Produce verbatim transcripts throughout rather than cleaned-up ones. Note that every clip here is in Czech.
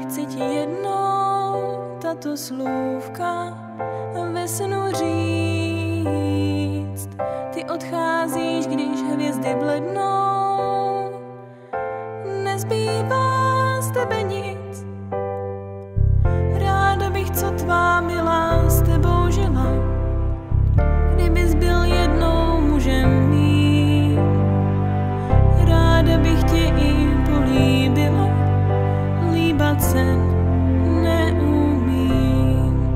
chci ti jednou tato slůvka ve snu říct. Ty odcházíš, když hvězdy blednou, nezbývá z tebe nic. Ráda bych, co tvá milá, s tebou žila, kdybys byl jednou mužem mým. Ráda bych tě i políbila, líbat se neumím.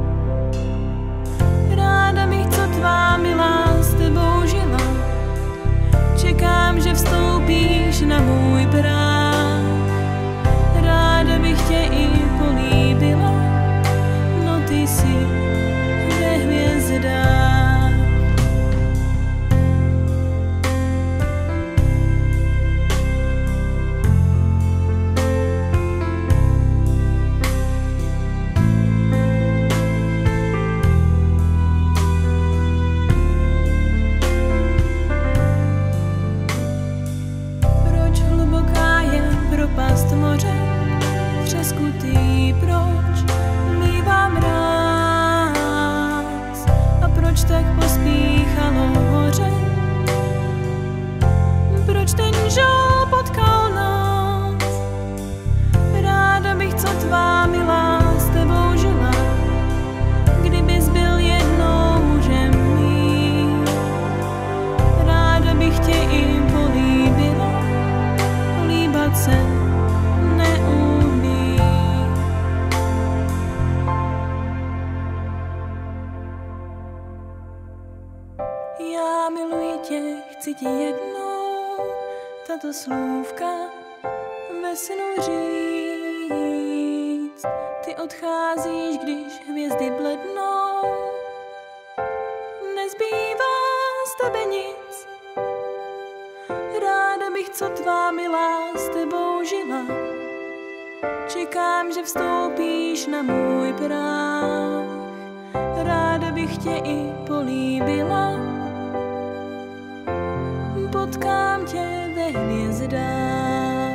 Ráda bych, co tvá milá, s tebou žila, čekám, že vstoupíš na můj práh. Ráda bych tě i políbila, no ty jsi ve hvězdách. Propast moře, třeskutý, proč mívám ráz a proč tak pospíchalo hoře, proč ten žal potkal nás. Ráda bych, co tvá milá, s tebou žila, kdybys byl jednou mužem mým. Ráda bych tě i políbila, líbat se neumí. Já miluji tě, chci ti jednou tato slůvka ve snu říct. Ty odcházíš, když hvězdy blednou, nezbývá z tebe nic. Ráda bych, co tvá milá, s tebou žila, čekám, že vstoupíš na můj práh. Ráda bych tě i políbila, potkám tě ve hvězdách.